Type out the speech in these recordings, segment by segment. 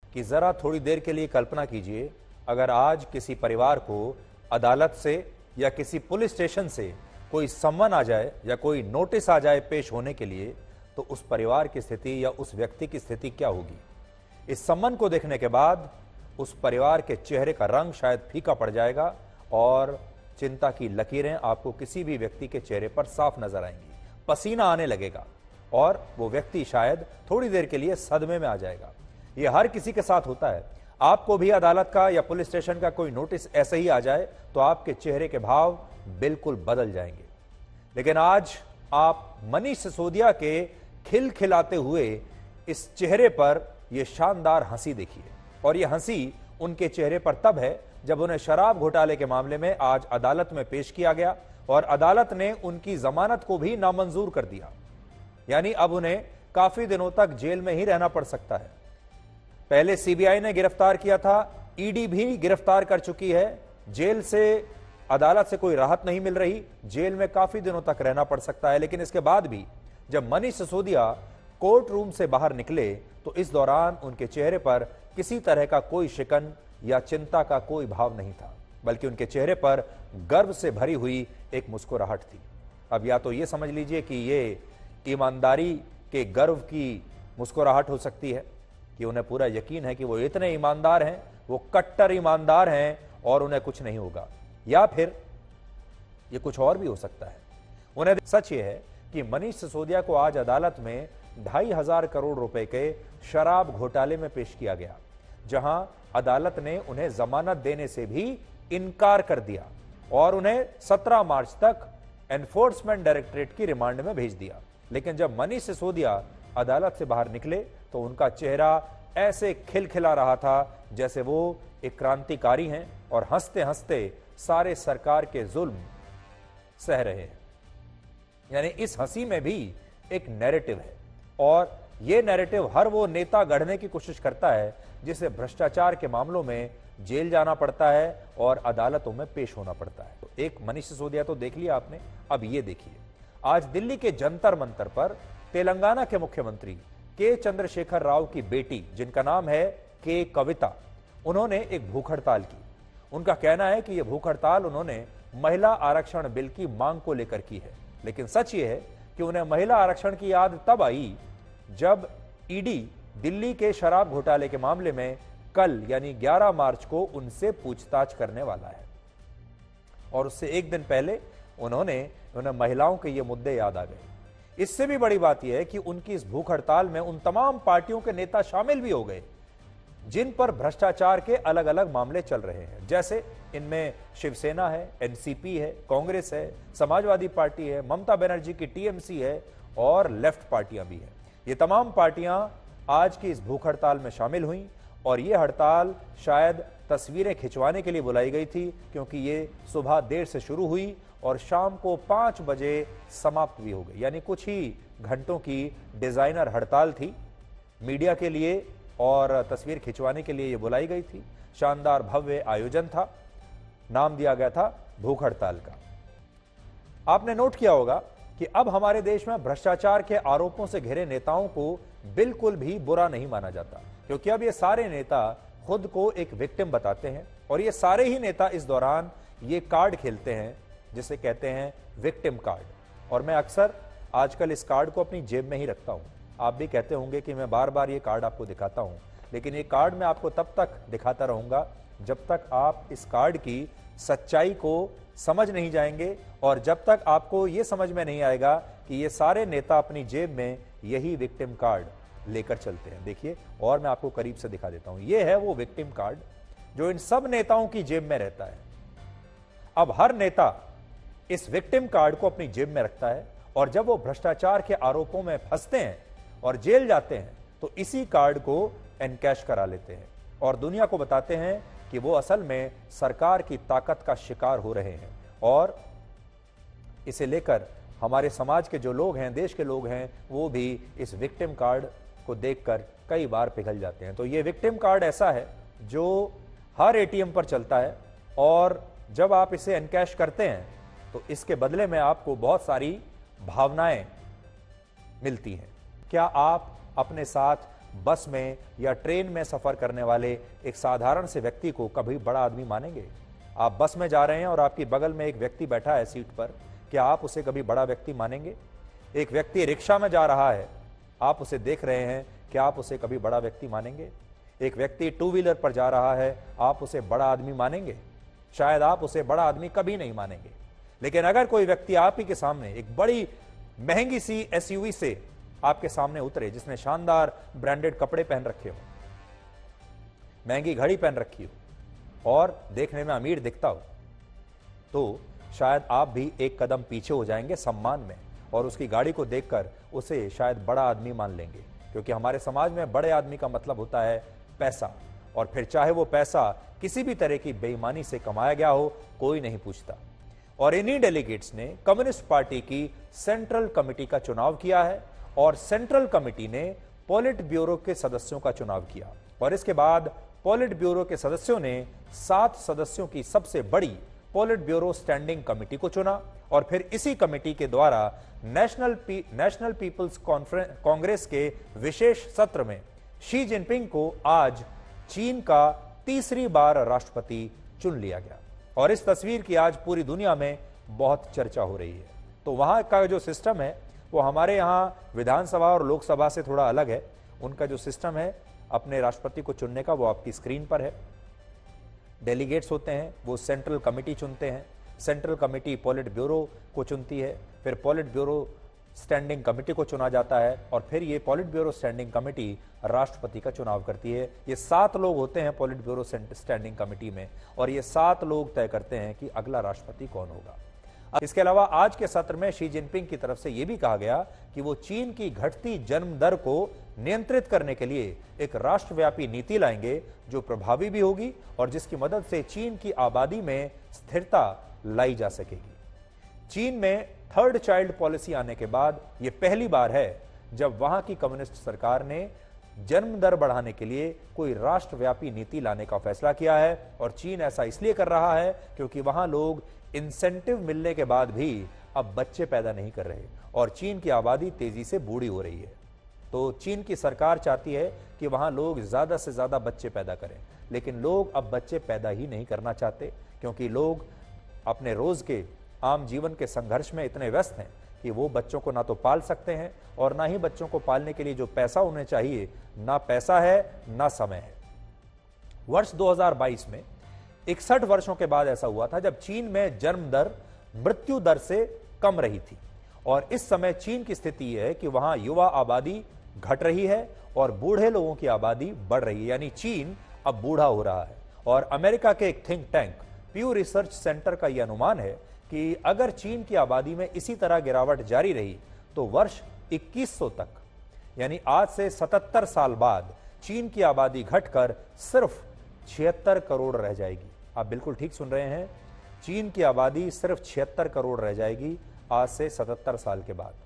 कि जरा थोड़ी देर के लिए कल्पना कीजिए, अगर आज किसी परिवार को अदालत से या किसी पुलिस स्टेशन से कोई सम्मन आ जाए या कोई नोटिस आ जाए पेश होने के लिए, तो उस परिवार की स्थिति या उस व्यक्ति की स्थिति क्या होगी। इस सम्मन को देखने के बाद उस परिवार के चेहरे का रंग शायद फीका पड़ जाएगा और चिंता की लकीरें आपको किसी भी व्यक्ति के चेहरे पर साफ नजर आएंगी, पसीना आने लगेगा और वो व्यक्ति शायद थोड़ी देर के लिए सदमे में आ जाएगा। ये हर किसी के साथ होता है। आपको भी अदालत का या पुलिस स्टेशन का कोई नोटिस ऐसे ही आ जाए तो आपके चेहरे के भाव बिल्कुल बदल जाएंगे। लेकिन आज आप मनीष सिसोदिया के खिलखिलाते हुए इस चेहरे पर यह शानदार हंसी देखिए, और यह हंसी उनके चेहरे पर तब है जब उन्हें शराब घोटाले के मामले में आज अदालत में पेश किया गया और अदालत ने उनकी जमानत को भी नामंजूर कर दिया। यानी अब उन्हें काफी दिनों तक जेल में ही रहना पड़ सकता है। पहले सीबीआई ने गिरफ्तार किया था, ईडी भी गिरफ्तार कर चुकी है। जेल से, अदालत से कोई राहत नहीं मिल रही, जेल में काफी दिनों तक रहना पड़ सकता है। लेकिन इसके बाद भी जब मनीष सिसोदिया कोर्ट रूम से बाहर निकले तो इस दौरान उनके चेहरे पर किसी तरह का कोई शिकन या चिंता का कोई भाव नहीं था, बल्कि उनके चेहरे पर गर्व से भरी हुई एक मुस्कुराहट थी। अब या तो ये समझ लीजिए कि ये ईमानदारी के गर्व की मुस्कुराहट हो सकती है कि उन्हें पूरा यकीन है कि वो इतने ईमानदार हैं, वो कट्टर ईमानदार हैं और उन्हें कुछ नहीं होगा, या फिर ये कुछ और भी हो सकता है। उन्हें सच ये है कि मनीष सिसोदिया को आज अदालत में 2,500 करोड़ रुपए के शराब घोटाले में पेश किया गया, जहां अदालत ने उन्हें जमानत देने से भी इनकार कर दिया और उन्हें 17 मार्च तक एनफोर्समेंट डायरेक्टरेट की रिमांड में भेज दिया। लेकिन जब मनीष सिसोदिया अदालत से बाहर निकले तो उनका चेहरा ऐसे खिलखिला रहा था जैसे वो एक क्रांतिकारी हैं और हंसते हंसते सारे सरकार के जुल्म सह रहे हैं। यानी इस हंसी में भी एक नैरेटिव है, और यह नैरेटिव हर वो नेता गढ़ने की कोशिश करता है जिसे भ्रष्टाचार के मामलों में जेल जाना पड़ता है और अदालतों में पेश होना पड़ता है। तो एक मनीष सिसोदिया तो देख लिया आपने, अब ये देखिए आज दिल्ली के जंतर मंतर पर तेलंगाना के मुख्यमंत्री के चंद्रशेखर राव की बेटी, जिनका नाम है के कविता, उन्होंने एक भूख हड़ताल की। उनका कहना है कि यह भूख हड़ताल उन्होंने महिला आरक्षण बिल की मांग को लेकर की है। लेकिन सच यह है कि उन्हें महिला आरक्षण की याद तब आई जब ईडी दिल्ली के शराब घोटाले के मामले में कल यानी 11 मार्च को उनसे पूछताछ करने वाला है, और उससे एक दिन पहले उन्हें महिलाओं के ये मुद्दे याद आ गए। इससे भी बड़ी बात यह है कि उनकी इस भूख हड़ताल में उन तमाम पार्टियों के नेता शामिल भी हो गए जिन पर भ्रष्टाचार के अलग अलग मामले चल रहे हैं। जैसे इनमें शिवसेना है, एनसीपी है, कांग्रेस है, समाजवादी पार्टी है, ममता बनर्जी की टीएमसी है और लेफ्ट पार्टियां भी हैं। ये तमाम पार्टियां आज की इस भूख हड़ताल में शामिल हुई, और ये हड़ताल शायद तस्वीरें खिंचवाने के लिए बुलाई गई थी, क्योंकि ये सुबह देर से शुरू हुई और शाम को 5 बजे समाप्त भी हो गई। यानी कुछ ही घंटों की डिजाइनर हड़ताल थी, मीडिया के लिए और तस्वीर खिंचवाने के लिए ये बुलाई गई थी। शानदार भव्य आयोजन था, नाम दिया गया था भूख हड़ताल का। आपने नोट किया होगा कि अब हमारे देश में भ्रष्टाचार के आरोपों से घिरे नेताओं को बिल्कुल भी बुरा नहीं माना जाता, क्योंकि अब ये सारे नेता खुद को एक विक्टिम बताते हैं, और ये सारे ही नेता इस दौरान ये कार्ड खेलते हैं जिसे कहते हैं विक्टिम कार्ड। और मैं अक्सर आजकल इस कार्ड को अपनी जेब में ही रखता हूं। आप भी कहते होंगे कि मैं बार बार ये कार्ड आपको दिखाता हूं, लेकिन ये कार्ड मैं आपको तब तक दिखाता रहूंगा जब तक आप इस कार्ड की सच्चाई को समझ नहीं जाएंगे, और जब तक आपको ये समझ में नहीं आएगा कि ये सारे नेता अपनी जेब में यही विक्टिम कार्ड लेकर चलते हैं। देखिए, और मैं आपको करीब से दिखा देता हूं। ये है वो विक्टिम कार्ड जो इन सब नेताओं की जेब में रहता है। अब हर नेता इस विक्टिम कार्ड को अपनी जेब में रखता है, और जब वो भ्रष्टाचार के आरोपों में फंसते हैं और जेल जाते हैं तो इसी कार्ड को एनकैश करा लेते हैं और दुनिया को बताते हैं कि वो असल में सरकार की ताकत का शिकार हो रहे हैं। और इसे लेकर हमारे समाज के जो लोग हैं, देश के लोग हैं, वो भी इस विक्टिम कार्ड को देखकर कई बार पिघल जाते हैं। तो ये विक्टिम कार्ड ऐसा है जो हर एटीएम पर चलता है, और जब आप इसे एनकैश करते हैं तो इसके बदले में आपको बहुत सारी भावनाएं मिलती हैं। क्या आप अपने साथ बस में या ट्रेन में सफर करने वाले एक साधारण से व्यक्ति को कभी बड़ा आदमी मानेंगे? आप बस में जा रहे हैं और आपकी बगल में एक व्यक्ति बैठा है सीट पर, क्या आप उसे कभी बड़ा व्यक्ति मानेंगे? एक व्यक्ति रिक्शा में जा रहा है, आप उसे देख रहे हैं, क्या आप उसे कभी बड़ा व्यक्ति मानेंगे? एक व्यक्ति टू व्हीलर पर जा रहा है, आप उसे बड़ा आदमी मानेंगे? शायद आप उसे बड़ा आदमी कभी नहीं मानेंगे। लेकिन अगर कोई व्यक्ति आप ही के सामने एक बड़ी महंगी सी एसयूवी से आपके सामने उतरे, जिसने शानदार ब्रांडेड कपड़े पहन रखे हो, महंगी घड़ी पहन रखी हो और देखने में अमीर दिखता हो, तो शायद आप भी एक कदम पीछे हो जाएंगे सम्मान में और उसकी गाड़ी को देखकर उसे शायद बड़ा आदमी मान लेंगे। क्योंकि हमारे समाज में बड़े आदमी का मतलब होता है पैसा, और फिर चाहे वो पैसा किसी भी तरह की बेईमानी से कमाया गया हो, कोई नहीं पूछता। और इन्हीं डेलीगेट्स ने कम्युनिस्ट पार्टी की सेंट्रल कमेटी का चुनाव किया है और सेंट्रल कमेटी ने पॉलिट ब्यूरो के सदस्यों का चुनाव किया और इसके बाद पॉलिट ब्यूरो के सदस्यों ने 7 सदस्यों की सबसे बड़ी पॉलिट ब्यूरो स्टैंडिंग कमेटी को चुना और फिर इसी कमेटी के द्वारा नेशनल पीपल्स कांग्रेस के विशेष सत्र में शी जिनपिंग को आज चीन का तीसरी बार राष्ट्रपति चुन लिया गया। और इस तस्वीर की आज पूरी दुनिया में बहुत चर्चा हो रही है। तो वहां का जो सिस्टम है वो हमारे यहाँ विधानसभा और लोकसभा से थोड़ा अलग है। उनका जो सिस्टम है अपने राष्ट्रपति को चुनने का, वो आपकी स्क्रीन पर है। डेलीगेट्स होते हैं, वो सेंट्रल कमेटी चुनते हैं, सेंट्रल कमेटी पॉलिट ब्यूरो को चुनती है, फिर पॉलिट ब्यूरो स्टैंडिंग कमेटी को चुना जाता है और फिर ये पॉलिट ब्यूरो स्टैंडिंग कमेटी राष्ट्रपति का चुनाव करती है। ये 7 लोग होते हैं पॉलिट ब्यूरो स्टैंडिंग कमेटी में और ये 7 लोग तय करते हैं कि अगला राष्ट्रपति कौन होगा। इसके अलावा आज के सत्र में शी जिनपिंग की तरफ से यह भी कहा गया कि वो चीन की घटती जन्म दर को नियंत्रित करने के लिए एक राष्ट्रव्यापी नीति लाएंगे जो प्रभावी भी होगी और जिसकी मदद से चीन की आबादी में स्थिरता लाई जा सकेगी। चीन में 3rd चाइल्ड पॉलिसी आने के बाद यह पहली बार है जब वहां की कम्युनिस्ट सरकार ने जन्म दर बढ़ाने के लिए कोई राष्ट्रव्यापी नीति लाने का फैसला किया है और चीन ऐसा इसलिए कर रहा है क्योंकि वहां लोग इंसेंटिव मिलने के बाद भी अब बच्चे पैदा नहीं कर रहे और चीन की आबादी तेजी से बूढ़ी हो रही है। तो चीन की सरकार चाहती है कि वहां लोग ज्यादा से ज्यादा बच्चे पैदा करें, लेकिन लोग अब बच्चे पैदा ही नहीं करना चाहते क्योंकि लोग अपने रोज के आम जीवन के संघर्ष में इतने व्यस्त हैं कि वो बच्चों को ना तो पाल सकते हैं और ना ही बच्चों को पालने के लिए जो पैसा उन्हें चाहिए, ना पैसा है ना समय है। वर्ष 2022 में 61 वर्षों के बाद ऐसा हुआ था जब चीन में जन्म दर मृत्यु दर से कम रही थी और इस समय चीन की स्थिति यह है कि वहां युवा आबादी घट रही है और बूढ़े लोगों की आबादी बढ़ रही है, यानी चीन अब बूढ़ा हो रहा है। और अमेरिका के एक think tank Pew research centre का यह अनुमान है कि अगर चीन की आबादी में इसी तरह गिरावट जारी रही तो वर्ष 2100 तक, यानी आज से 77 साल बाद, चीन की आबादी घटकर सिर्फ 76 करोड़ रह जाएगी। आप बिल्कुल ठीक सुन रहे हैं, चीन की आबादी सिर्फ 76 करोड़ रह जाएगी आज से 77 साल के बाद।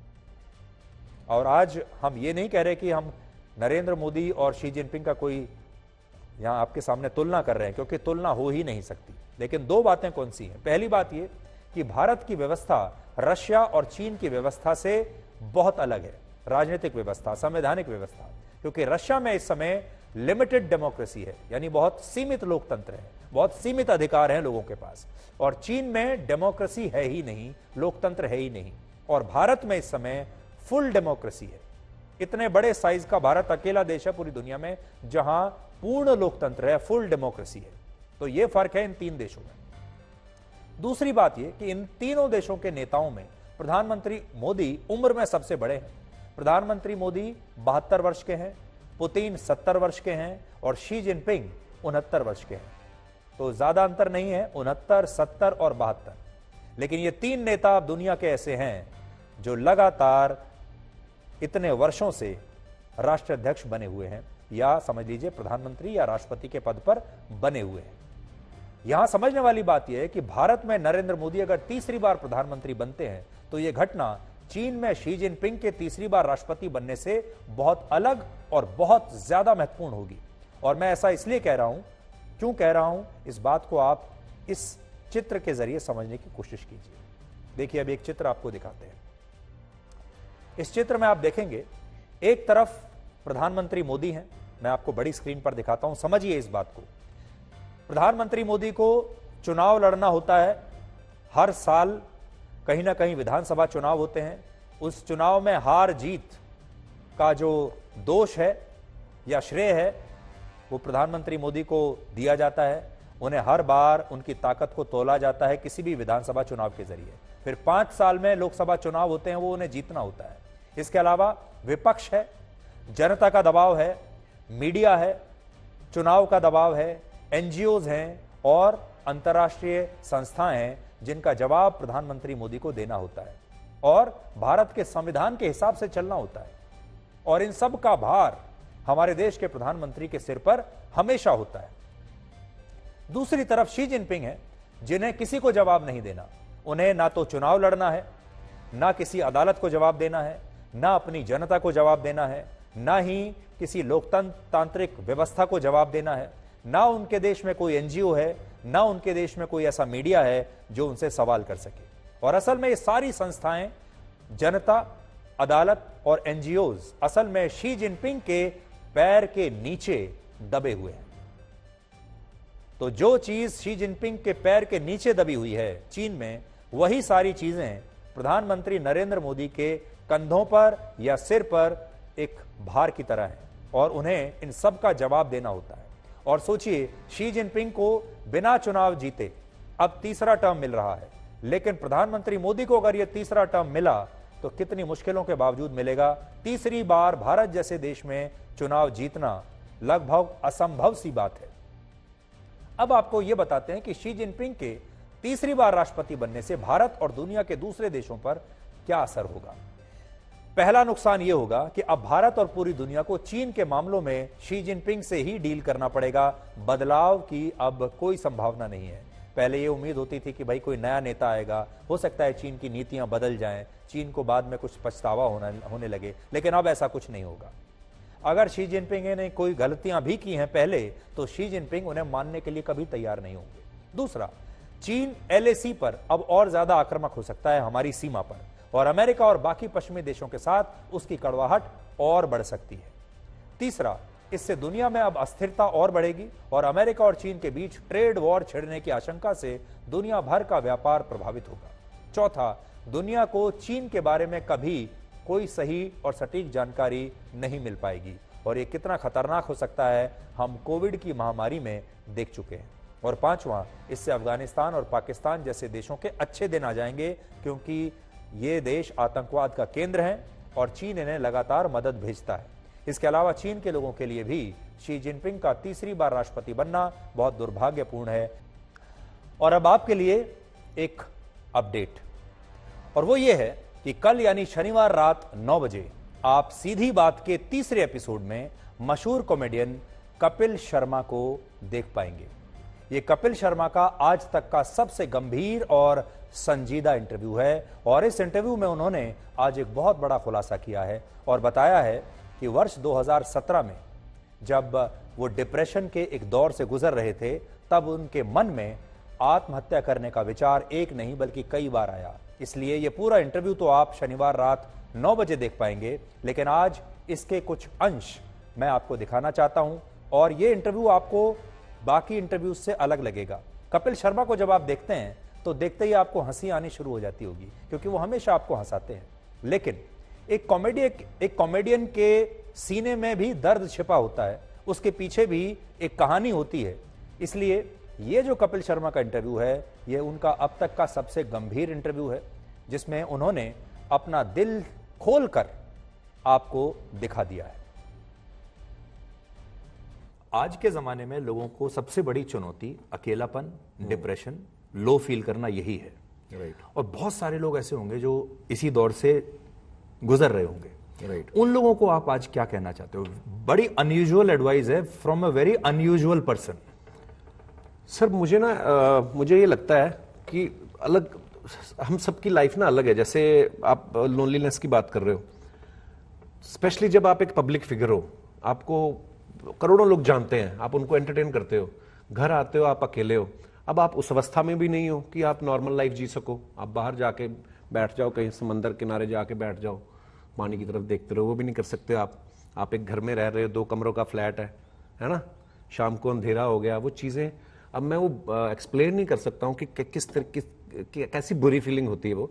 और आज हम ये नहीं कह रहे कि हम नरेंद्र मोदी और शी जिनपिंग का कोई यहां आपके सामने तुलना कर रहे हैं, क्योंकि तुलना हो ही नहीं सकती। लेकिन 2 बातें कौन सी हैं? पहली बात यह कि भारत की व्यवस्था रशिया और चीन की व्यवस्था से बहुत अलग है, राजनीतिक व्यवस्था, संवैधानिक व्यवस्था, क्योंकि रशिया में इस समय लिमिटेड डेमोक्रेसी है, यानी बहुत सीमित लोकतंत्र है, बहुत सीमित अधिकार हैं लोगों के पास, और चीन में डेमोक्रेसी है ही नहीं, लोकतंत्र है ही नहीं। और भारत में इस समय फुल डेमोक्रेसी है। इतने बड़े साइज का भारत अकेला देश है पूरी दुनिया में जहां पूर्ण लोकतंत्र है, फुल डेमोक्रेसी है। तो यह फर्क है इन 3 देशों में। दूसरी बात यह कि इन तीनों देशों के नेताओं में प्रधानमंत्री मोदी उम्र में सबसे बड़े हैं। प्रधानमंत्री मोदी 72 वर्ष के हैं, पुतिन 70 वर्ष के हैं और शी जिनपिंग 69 वर्ष के हैं। तो ज्यादा अंतर नहीं है, 69, 70 और 72। लेकिन ये 3 नेता अब दुनिया के ऐसे हैं जो लगातार इतने वर्षों से राष्ट्राध्यक्ष बने हुए हैं, या समझ लीजिए प्रधानमंत्री या राष्ट्रपति के पद पर बने हुए हैं। यहां समझने वाली बात यह है कि भारत में नरेंद्र मोदी अगर तीसरी बार प्रधानमंत्री बनते हैं तो यह घटना चीन में शी जिनपिंग के तीसरी बार राष्ट्रपति बनने से बहुत अलग और बहुत ज्यादा महत्वपूर्ण होगी। और मैं ऐसा इसलिए कह रहा हूं, क्यों कह रहा हूं, इस बात को आप इस चित्र के जरिए समझने की कोशिश कीजिए। देखिए, अब एक चित्र आपको दिखाते हैं। इस चित्र में आप देखेंगे, एक तरफ प्रधानमंत्री मोदी हैं। मैं आपको बड़ी स्क्रीन पर दिखाता हूं, समझिए इस बात को। प्रधानमंत्री मोदी को चुनाव लड़ना होता है, हर साल कहीं ना कहीं विधानसभा चुनाव होते हैं। उस चुनाव में हार जीत का जो दोष है या श्रेय है वो प्रधानमंत्री मोदी को दिया जाता है। उन्हें हर बार उनकी ताकत को तोला जाता है किसी भी विधानसभा चुनाव के जरिए। फिर 5 साल में लोकसभा चुनाव होते हैं, वो उन्हें जीतना होता है। इसके अलावा विपक्ष है, जनता का दबाव है, मीडिया है, चुनाव का दबाव है, एनजीओज हैं और अंतर्राष्ट्रीय संस्थाएं हैं जिनका जवाब प्रधानमंत्री मोदी को देना होता है और भारत के संविधान के हिसाब से चलना होता है। और इन सब का भार हमारे देश के प्रधानमंत्री के सिर पर हमेशा होता है। दूसरी तरफ शी जिनपिंग है जिन्हें किसी को जवाब नहीं देना। उन्हें ना तो चुनाव लड़ना है, ना किसी अदालत को जवाब देना है, ना अपनी जनता को जवाब देना है, ना ही किसी लोकतांत्रिक व्यवस्था को जवाब देना है, ना उनके देश में कोई एनजीओ है, ना उनके देश में कोई ऐसा मीडिया है जो उनसे सवाल कर सके। और असल में ये सारी संस्थाएं, जनता, अदालत और एनजीओज असल में शी जिनपिंग के पैर के नीचे दबे हुए हैं। तो जो चीज शी जिनपिंग के पैर के नीचे दबी हुई है चीन में, वही सारी चीजें प्रधानमंत्री नरेंद्र मोदी के कंधों पर या सिर पर एक भार की तरह है और उन्हें इन सब का जवाब देना होता है। और सोचिए, शी जिनपिंग को बिना चुनाव जीते अब तीसरा टर्म मिल रहा है, लेकिन प्रधानमंत्री मोदी को अगर यह तीसरा टर्म मिला तो कितनी मुश्किलों के बावजूद मिलेगा। तीसरी बार भारत जैसे देश में चुनाव जीतना लगभग असंभव सी बात है। अब आपको यह बताते हैं कि शी जिनपिंग के तीसरी बार राष्ट्रपति बनने से भारत और दुनिया के दूसरे देशों पर क्या असर होगा। पहला नुकसान यह होगा कि अब भारत और पूरी दुनिया को चीन के मामलों में शी जिनपिंग से ही डील करना पड़ेगा। बदलाव की अब कोई संभावना नहीं है। पहले यह उम्मीद होती थी कि भाई कोई नया नेता आएगा, हो सकता है चीन की नीतियां बदल जाएं, चीन को बाद में कुछ पछतावा होने लगे, लेकिन अब ऐसा कुछ नहीं होगा। अगर शी जिनपिंग ने कोई गलतियां भी की हैं पहले, तो शी जिनपिंग उन्हें मानने के लिए कभी तैयार नहीं होंगे। दूसरा, चीन एलएसी पर अब और ज्यादा आक्रामक हो सकता है, हमारी सीमा पर, और अमेरिका और बाकी पश्चिमी देशों के साथ उसकी कड़वाहट और बढ़ सकती है। तीसरा, इससे दुनिया में अब अस्थिरता और बढ़ेगी और अमेरिका और चीन के बीच ट्रेड वॉर छिड़ने की आशंका से दुनिया भर का व्यापार प्रभावित होगा। चौथा, दुनिया को चीन के बारे में कभी कोई सही और सटीक जानकारी नहीं मिल पाएगी और यह कितना खतरनाक हो सकता है हम कोविड की महामारी में देख चुके हैं। और पांचवां, इससे अफगानिस्तान और पाकिस्तान जैसे देशों के अच्छे दिन आ जाएंगे, क्योंकि ये देश आतंकवाद का केंद्र हैं और चीन इन्हें लगातार मदद भेजता है। इसके अलावा चीन के लोगों के लिए भी शी जिनपिंग का तीसरी बार राष्ट्रपति बनना बहुत दुर्भाग्यपूर्ण है। और अब आपके लिए एक अपडेट, और वो ये है कि कल यानी शनिवार रात 9 बजे आप सीधी बात के तीसरे एपिसोड में मशहूर कॉमेडियन कपिल शर्मा को देख पाएंगे। ये कपिल शर्मा का आज तक का सबसे गंभीर और संजीदा इंटरव्यू है और इस इंटरव्यू में उन्होंने आज एक बहुत बड़ा खुलासा किया है और बताया है कि वर्ष 2017 में जब वो डिप्रेशन के एक दौर से गुजर रहे थे, तब उनके मन में आत्महत्या करने का विचार एक नहीं बल्कि कई बार आया। इसलिए ये पूरा इंटरव्यू तो आप शनिवार रात 9 बजे देख पाएंगे, लेकिन आज इसके कुछ अंश मैं आपको दिखाना चाहता हूं और ये इंटरव्यू आपको बाकी इंटरव्यू से अलग लगेगा। कपिल शर्मा को जब आप देखते हैं तो देखते ही आपको हंसी आनी शुरू हो जाती होगी, क्योंकि वो हमेशा आपको हंसाते हैं। लेकिन एक कॉमेडियन के सीने में भी दर्द छिपा होता है, उसके पीछे भी एक कहानी होती है। इसलिए ये जो कपिल शर्मा का इंटरव्यू है, ये उनका अब तक का सबसे गंभीर इंटरव्यू है, जिसमें उन्होंने अपना दिल खोलकर आपको दिखा दिया है। आज के जमाने में लोगों को सबसे बड़ी चुनौती अकेलापन, डिप्रेशन, लो फील करना यही है। राइट। और बहुत सारे लोग ऐसे होंगे जो इसी दौर से गुजर रहे होंगे। राइट। उन लोगों को आप आज क्या कहना चाहते हो? बड़ी अनयूजुअल एडवाइस है from a very unusual person. Sir मुझे ये लगता है कि अलग, हम सबकी लाइफ ना अलग है। जैसे आप लोनलीनेस की बात कर रहे हो, स्पेशली जब आप एक पब्लिक फिगर हो, आपको करोड़ों लोग जानते हैं, आप उनको एंटरटेन करते हो, घर आते हो, आप अकेले हो। अब आप उस अवस्था में भी नहीं हो कि आप नॉर्मल लाइफ जी सको। आप बाहर जाके बैठ जाओ, कहीं समंदर किनारे जाके बैठ जाओ, पानी की तरफ देखते रहो, वो भी नहीं कर सकते आप। आप एक घर में रह रहे हो, 2 कमरों का फ्लैट है ना, शाम को अंधेरा हो गया, वो चीजें अब मैं वो एक्सप्लेन नहीं कर सकता हूँ कि किस तरह कैसी बुरी फीलिंग होती है वो।